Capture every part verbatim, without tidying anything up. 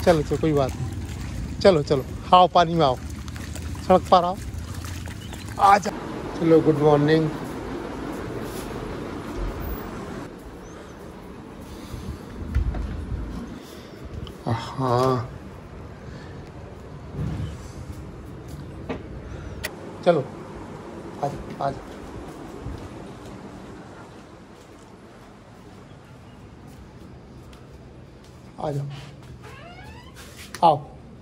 चलो चलो कोई बात नहीं, चलो चलो आओ पानी में आओ, सड़क पर आओ, आ जा। चलो गुड मॉर्निंग। हाँ चलो आ जा आ जा। आ जाओ, आओ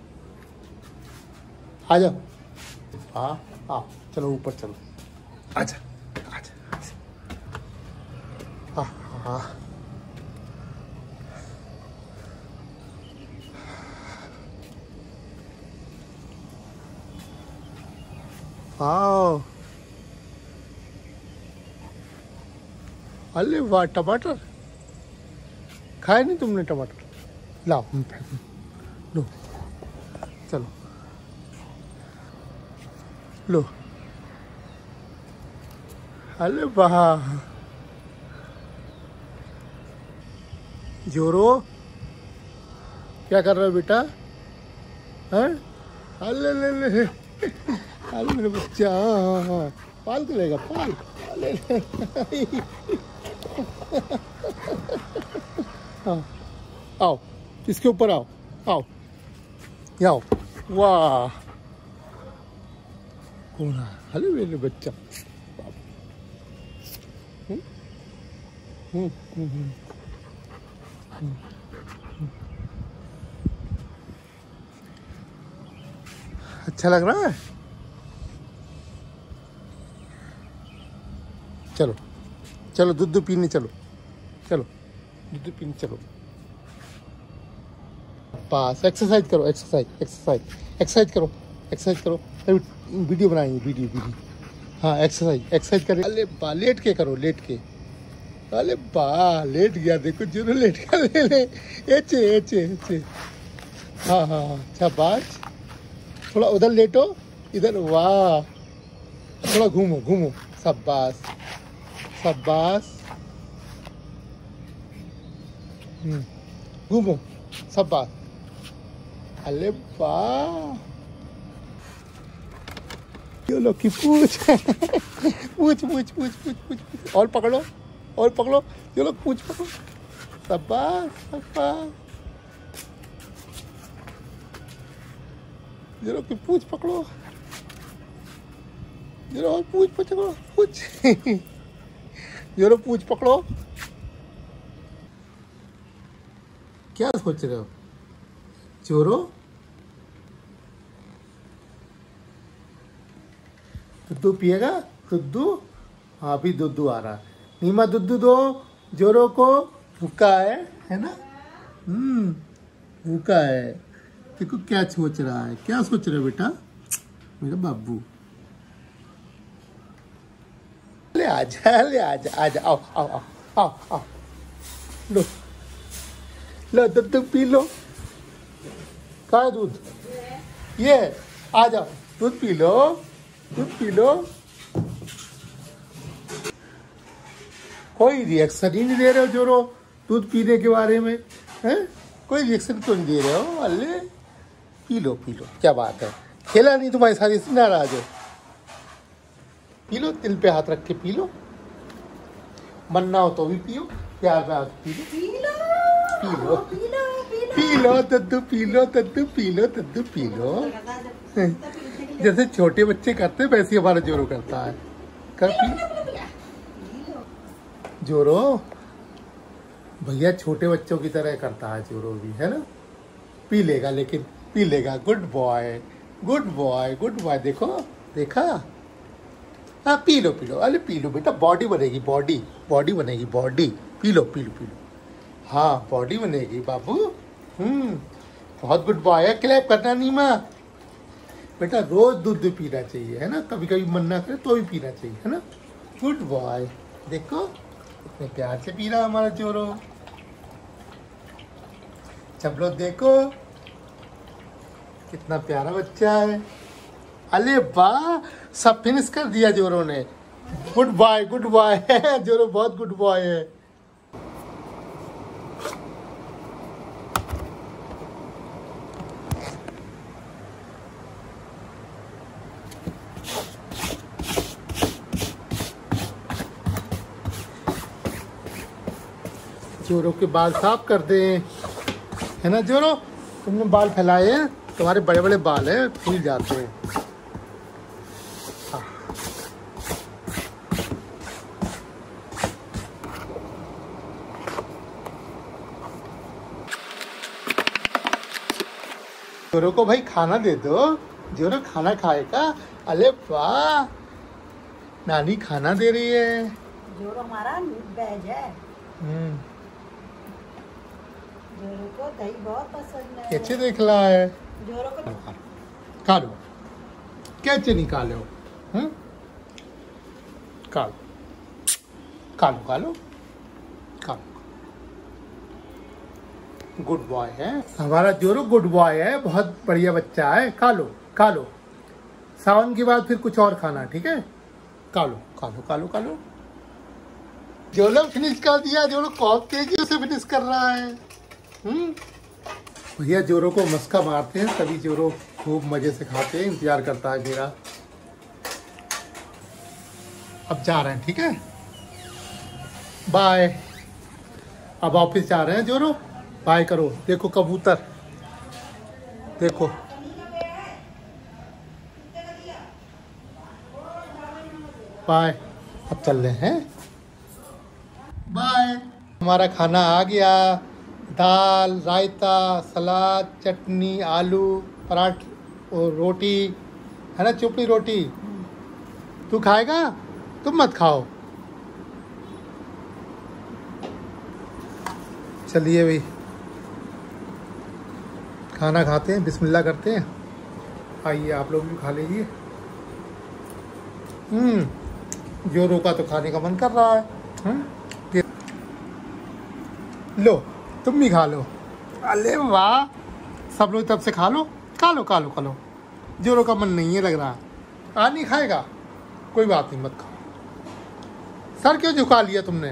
आ जाओ, हाँ आओ, चलो ऊपर चलो, आजा आजा आजा। हाँ हाँ आओ। अरे वाह, टमाटर खाए नहीं तुमने? टमाटर लाओ, लो चलो लो। अरे वाह, जोरो क्या कर रहे हो बेटा? हैं? अरे ले ले ले, अरे मेरे बच्चा, हाँ हाँ पाल के लेगा, पाल ले ले। हाँ आओ, इसके ऊपर आओ, आओ यहाँ आओ। वाह कौन है? अरे मेरे बच्चा, हम्म हम्म हम्म अच्छा लग रहा है? चलो चलो दूध पीने चलो, चलो दूध पीने चलो। पास एक्सरसाइज करो, एक्सरसाइज एक्सरसाइज एक्सरसाइज करो, एक्सरसाइज करो। अरे वीडियो बनाएंगे, वीडियो वीडियो। हाँ एक्सरसाइज एक्सरसाइज करें। अरे बा लेट के करो, लेट के। अरे बा लेट गया, देखो जो लेट गया, ले ले। एचे एचे एचे। हाँ हाँ हाँ शाबाश। थोड़ा उधर लेटो, इधर। वाह थोड़ा घूमो घूमो, शाबाश शाबाश। हम्म घूमो, शाबाश। अरे वाह, ये लो की पूछ। पूछ पूछ पूछ पूछ पूछ और पकड़ो, और पकड़ो, ये लोग पूछ पकड़ो। शाबाश शाबाश। ये लोग की पूछ पकड़ो, ये लोग और पूछ पकड़ो, पूछ। ये लोग पूछ पकड़ो। क्या सोच रहे हो चोरो? दुद्धू पिएगा? दुद्धू? हाँ अभी दुद्धू आ रहा है। नीमा दुद्धू दो जोरो को, भूखा है है ना? हम्म भूखा है। देखो क्या सोच रहा है, क्या सोच रहे हो बेटा मेरा बाबू? ले आजा, ले आजा आजा, आओ आओ आओ आओ आओ। लो लो दूध पी लो। कहाँ है दूध? ये आ जाओ, दूध पी लो, दूध पी लो। कोई रिएक्शन ही नहीं दे रहे हो जोरो दूध पीने के बारे में, हैं? कोई रिएक्शन क्यों नहीं दे रहे हो? अल्ले पी लो पी लो, क्या बात है? खेला नहीं तुम्हारी सारी से नाराज हो? पी लो, दिल पे हाथ रख के पी लो। मन ना हो तो भी पियो, प्यार में हाथ पी लो, पी लो पी लो दद्दू, पी लो दद्दू, पी लो दद्दू, पी लो। जैसे छोटे बच्चे करते हैं वैसे हमारा जोरो करता है। कर पी जोरो, भैया छोटे बच्चों की तरह करता है जोरो भी, है ना? पी लेगा, लेकिन पी लेगा। Good boy good boy good boy. देखो देखा? हाँ पी लो पी लो, अरे पी लो बेटा, बॉडी बनेगी, बॉडी बॉडी बनेगी, बॉडी। पी लो पी लो पी लो, हाँ बॉडी बनेगी बाबू। हम्म बहुत गुड बॉय है। क्लैप करना नीमा बेटा, रोज दूध पीना चाहिए, है ना? कभी कभी मन ना करे तो भी पीना चाहिए, है ना? Good boy. देखो कितने प्यार से पी रहा हमारा जोरो। सब लोग देखो कितना प्यारा बच्चा है। अरे वाह, सब फिनिश कर दिया जोरो ने। Good boy good boy. Zorro बहुत गुड बॉय है। जोरो के बाल साफ कर दें, है ना जोरो? तुमने बाल फैलाए हैं, तुम्हारे बड़े बड़े बाल हैं, फूल जाते हैं। जोरो को भाई खाना दे दो, जोरो खाना खाएगा। अरे वाह, नानी खाना दे रही है। जोरो हमारा वेज है। हम्म, जोरो को दही बहुत पसंद है। कैसे देख रहा है? जोरो को खा लो, कैसे निकालो? हम्म, खा लो, खा लो, खा लो, खा लो। गुड बॉय है हमारा जोरो, गुड बॉय है, बहुत बढ़िया बच्चा है। खा लो, खा लो। सावन के बाद फिर कुछ और खाना, ठीक है? खा लो, खा लो, खा लो, खा लो। जोरो फिनिश कर दिया। जोरो बहुत तेजी से फिनिश कर रहा है। हम्म, भैया जोरो को मस्का मारते हैं, तभी जोरो खूब मजे से खाते हैं। इंतजार करता है मेरा। अब जा रहे हैं, ठीक है? बाय। अब ऑफिस जा रहे हैं जोरो। बाय करो। देखो कबूतर, देखो। बाय। अब चल रहे हैं। बाय। हमारा खाना आ गया। दाल, रायता, सलाद, चटनी, आलू पराठा और रोटी, है ना? चुपड़ी रोटी। तू खाएगा? तुम मत खाओ। चलिए भाई, खाना खाते हैं, बिस्मिल्लाह करते हैं। आइए आप लोग भी खा लीजिए। हम्म, जोरो का तो खाने का मन कर रहा है। हम्म, लो तुम भी खा लो। अरे वाह, सब लोग तब से खा लो, खा लो, खा लो, खा लो। जोरो का मन नहीं है लग रहा। आज नहीं खाएगा? कोई बात नहीं, मत खाओ। सर क्यों झुका लिया तुमने?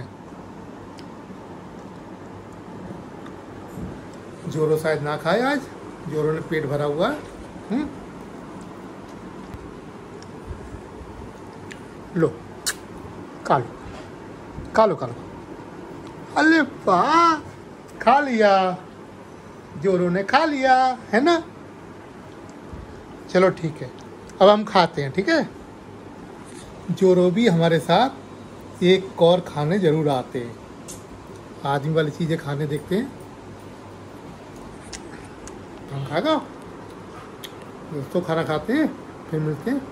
जोरो शायद ना खाए आज। जोरो ने पेट भरा हुआ है। हम्म, लो, खा लो, खा लो, खा लो। अरे वाह, खा लिया। जोरो ने खा लिया, है ना? चलो ठीक है, अब हम खाते हैं, ठीक है? जोरो भी हमारे साथ एक और खाने जरूर आते हैं। आदमी वाली चीजें खाने देखते हैं। हम खाएगा दोस्तों, खाना खाते हैं, फिर मिलते हैं।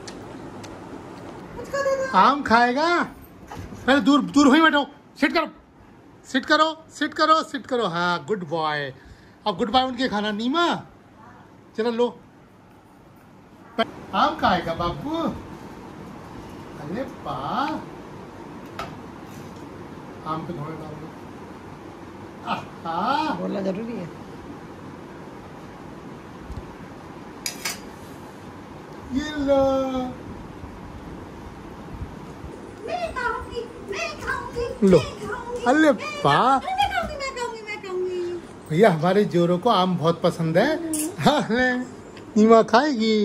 आम खाएगा? पहले दूर दूर हुई बैठो। सिट करो, सिट करो, सिट करो, सिट करो। हाँ, गुड बॉय। अब गुड बॉय उनके खाना। नीमा चलो लो। आम खाएगा बाबू? अरे वाह, आम पे थोड़ा डाल दो। आहा, बोलना जरूरी है। ये लो। मैं खाऊंगी, मैं खाऊंगी, लो। मैं खाऊंगी, अरे वाह, मैं खाऊंगी, मैं खाऊंगी, मैं खाऊंगी। भैया हमारे जोरो को आम बहुत पसंद है। हाँ, नीमा खाएगी।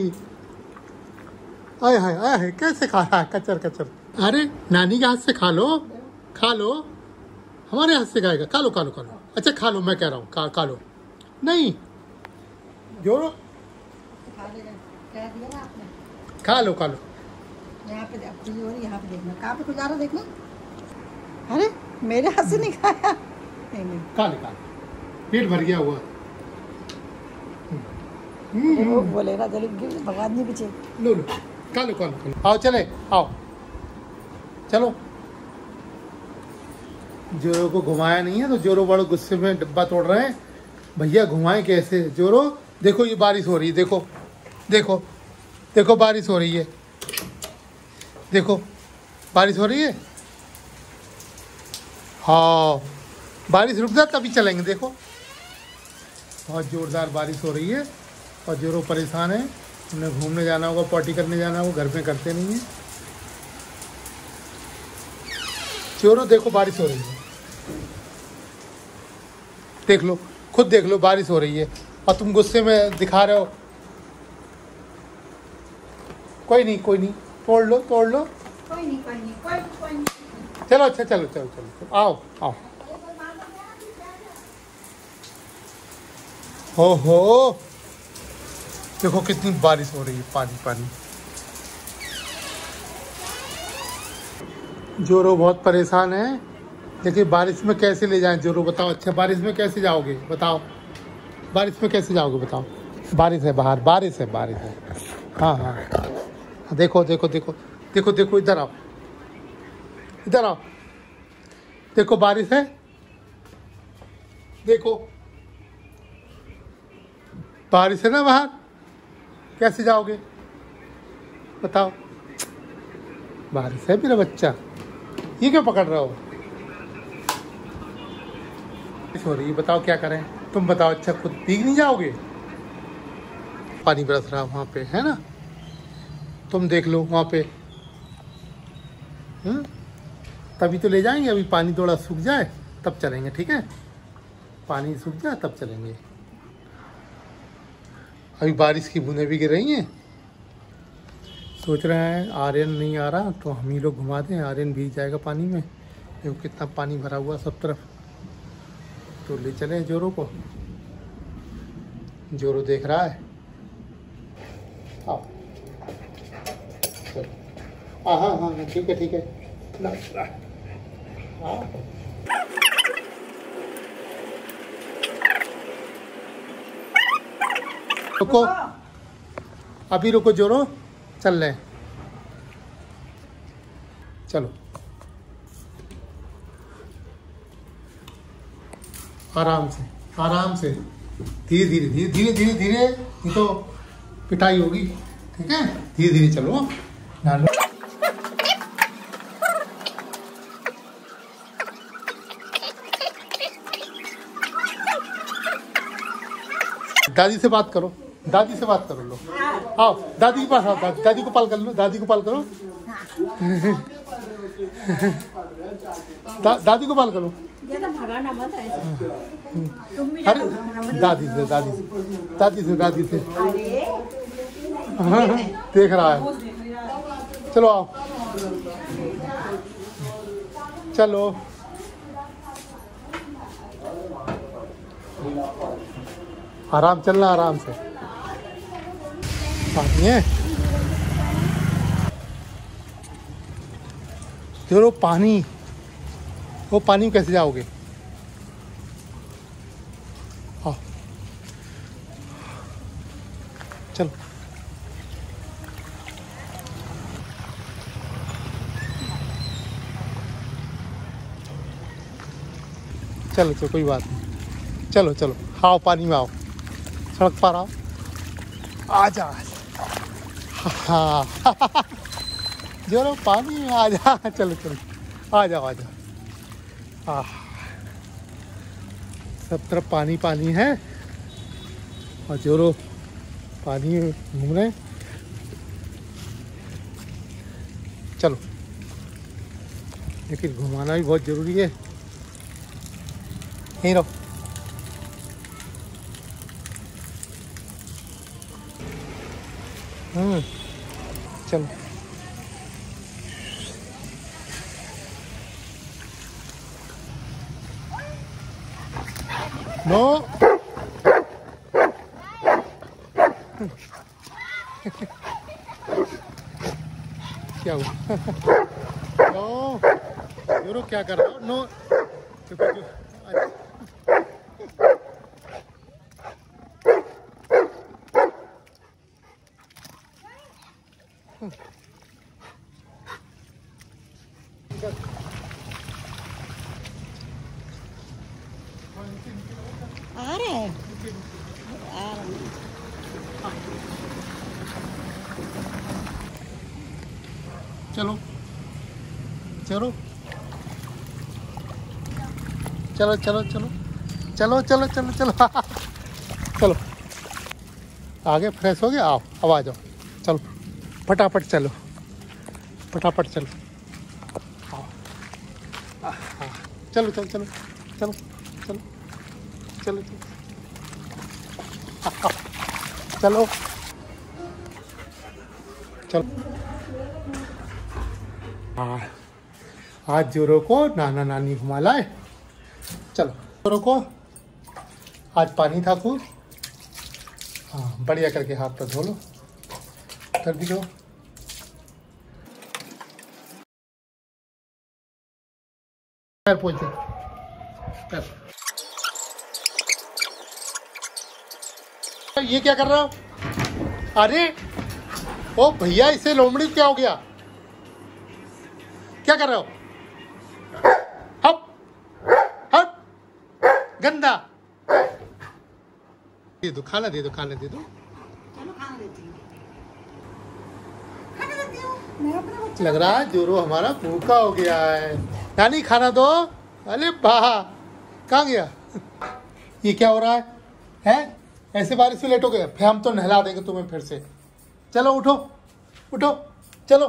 आय हाय, आय हाय, कैसे खा रहा है कचर कचर। अरे नानी के हाथ से खा लो, खा लो। हमारे हाथ से खाएगा? खा लो, खा लो, खा लो। अच्छा खा लो, मैं कह रहा हूँ, खा खा लो। नहीं जोरो, खा लेगा, कह दिया ना आपने। खा लो, खा लो। यहाँ पे खुली हो रही, यहाँ पे देखना। कहाँ पे खुजा रहा देखना। अरे मेरे हाथ से नहीं खाया। नहीं नहीं, खा ले, खा ले, पेट भर गया हुआ। वो बोले ना जल्दी, भगवान जी पीछे। लो लो, खा लो, खा लो, खा लो। आओ चले, आओ चलो। जोरो को घुमाया नहीं है तो जोरो बड़े गुस्से में डब्बा तोड़ रहे हैं। भैया घुमाए कैसे? जोरो देखो, ये बारिश हो रही है। देखो देखो देखो, बारिश हो रही है। देखो बारिश हो रही है। हाँ, बारिश रुक जाए तभी चलेंगे। देखो बहुत जोरदार बारिश हो रही है और जोरो परेशान है। उन्हें घूमने जाना होगा, पार्टी करने जाना होगा, घर में करते नहीं है। जोरो देखो बारिश हो रही है, देख लो, खुद देख लो, बारिश हो रही है और तुम गुस्से में दिखा रहे हो। कोई नहीं, कोई नहीं, तोड़ लो, तोड़ लो। कोई नहीं, कोई नहीं, कोई कोई नहीं। चलो अच्छा, चलो चलो चलो, चलो आओ आओ। ओहो, देखो कितनी बारिश हो रही है, पानी पानी। जोरो बहुत परेशान है, देखिए बारिश में कैसे ले जाएं। जोरो बताओ, अच्छा बारिश में कैसे जाओगे बताओ, बारिश में कैसे जाओगे बताओ। बारिश है बाहर, बारिश है बारिश है। हाँ हाँ देखो देखो देखो देखो देखो, इधर आओ इधर आओ, देखो बारिश है, देखो बारिश है ना बाहर, कैसे जाओगे बताओ। बारिश है मेरा बच्चा, ये क्यों पकड़ रहे हो। हो रही है, बताओ क्या करें, तुम बताओ। अच्छा खुद भीग नहीं जाओगे, पानी बरस रहा वहां पे है ना, तुम देख लो वहां पे। हम्म तभी तो ले जाएंगे, अभी पानी थोड़ा सूख जाए तब चलेंगे, ठीक है। पानी सूख जाए तब चलेंगे, अभी बारिश की बूंदें भी गिर रही हैं। सोच रहे हैं आर्यन नहीं आ रहा तो हम ही लोग घुमा दें, आर्यन भीग जाएगा पानी में। देखो कितना पानी भरा हुआ सब तरफ, तो ले चले जोरो को। जोरो देख रहा है। आओ हाँ हाँ हाँ ठीक है ठीक है। ला, ला। हाँ। रुको अभी, रुको जोरो, चल रहे चलो। आराम से आराम से, धीरे धीरे धीरे धीरे धीरे धीरे, नहीं तो पिटाई होगी, ठीक है। धीरे धीरे चलो। दादी से बात करो, दादी से बात करो लो, आओ दादी के पास आओ, दादी, दादी को पाल कर लो, दादी को पाल करो। दा, दादी को पाल करो। अरे दादी से दादी से दादी से दादी से देख रहा है। चलो आओ, चलो आराम चलना, आराम से। पानी है चलो, पानी, वो पानी में कैसे जाओगे। हाँ चलो चलो चलो कोई बात नहीं, चलो चलो आओ पानी में आओ, सड़क पर आओ, आ जा। हाँ जोरो पानी में आ जा, चलो चलो आ जाओ आ जाओ। आ सब तरफ पानी पानी है और जोरो पानी में घूम रहे। चलो लेकिन घुमाना भी बहुत ज़रूरी है, यहीं रहो। हम्म चलो नो क्या हुआ। नो जोरो क्या कर रहा हो। नो आ रहे हैं, आ रहे हैं। चलो चलो चलो चलो चलो चलो चलो चलो चलो चलो आगे फ्रेश हो गया। आओ अब आ जाओ, चलो फटाफट चलो, फटाफट चलो। आओ चलो चलो चलो चलो चलो चलो चलो चलो। हाँ आज जोरो को नाना नानी घुमा लाए। चलो जोरो को आज पानी था खूब, हाँ बढ़िया करके हाथ पर धो लो, कर भी दो। पैर पोंछ दे, पैर। ये क्या कर रहा हो? अरे ओ भैया, इसे लोमड़ी क्या हो गया? क्या कर रहे हो? हप हप, गंदा। दे दो, खाना दे दो, खाना दे दो। चलो खाना देती हूँ, खाना देती हूँ। मैं अपना बच्चा लग रहा है जोरो हमारा भूखा हो गया है। नानी खाना दो। अरे वाह, कहाँ गया? ये क्या हो रहा है? हैं? ऐसे बारिश में लेट हो गए? फिर हम तो नहला देंगे तुम्हें फिर से। चलो उठो उठो, चलो।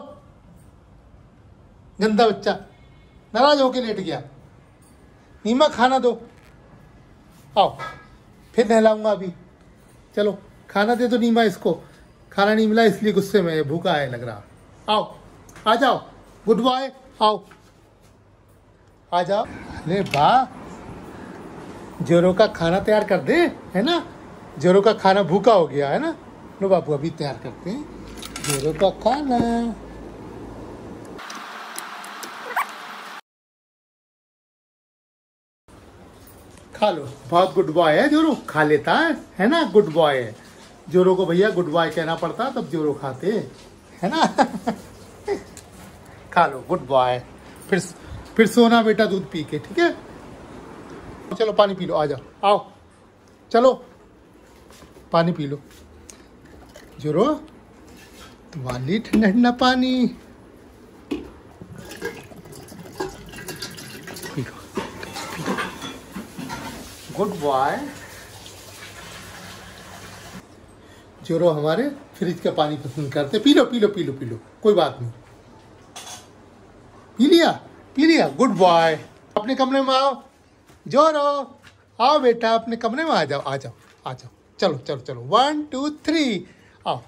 गंदा बच्चा नाराज होके लेट गया। नीमा खाना दो, आओ फिर नहलाऊंगा अभी। चलो खाना दे दो नीमा इसको। खाना नहीं मिला इसलिए गुस्से में भूखा है लग रहा। आओ आ जाओ, गुड बॉय, आओ आ जाओ। अरे वाह, जोरो का खाना तैयार कर दे, है ना? जोरो का खाना भूखा हो गया है ना। लो बाबू अभी तैयार करते हैं जोरो का खाना। खा लो, बहुत गुड बॉय है जोरो, खा लेता है है ना? गुड बॉय है जोरो को। भैया गुड बॉय कहना पड़ता तब जोरो खाते, है ना? खा लो, गुड बॉय। फिर फिर सोना बेटा दूध पी के, ठीक है? चलो पानी पी लो, आ जाओ, आओ चलो पानी पी लो। जोरो तुम्हारी ठंडा ठंडा पानी पी लो, गुड बॉय। जोरो हमारे फ्रिज का पानी पसंद करते। पी लो पी लो पी लो पी लो, कोई बात नहीं। पी लिया पी लिया, गुड बॉय। अपने कमरे में आओ जोरो, आओ बेटा अपने कमरे में आ जाओ, आ जाओ आ जाओ। चलो चलो चलो, वन टू थ्री, आओ।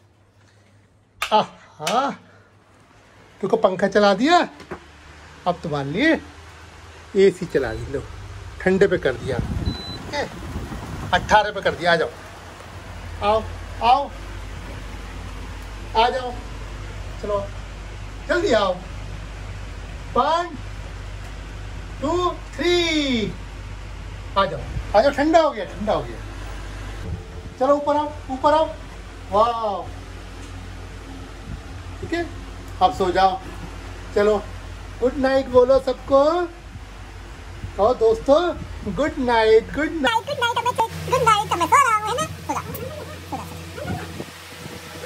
आहा, तुमको पंखा चला दिया, अब तुम्हारे लिए एसी चला दी। लो ठंडे पे कर दिया, अट्ठारह पे कर दिया। आ जाओ आओ आओ आ जाओ, चलो जल्दी आओ। वन टू थ्री, आ जाओ आ जाओ, ठंडा हो गया ठंडा हो गया। चलो ऊपर आओ ऊपर आओ, वाह ठीक है, अब सो जाओ। चलो गुड नाइट बोलो सबको। और दोस्तों good night, good night, good night.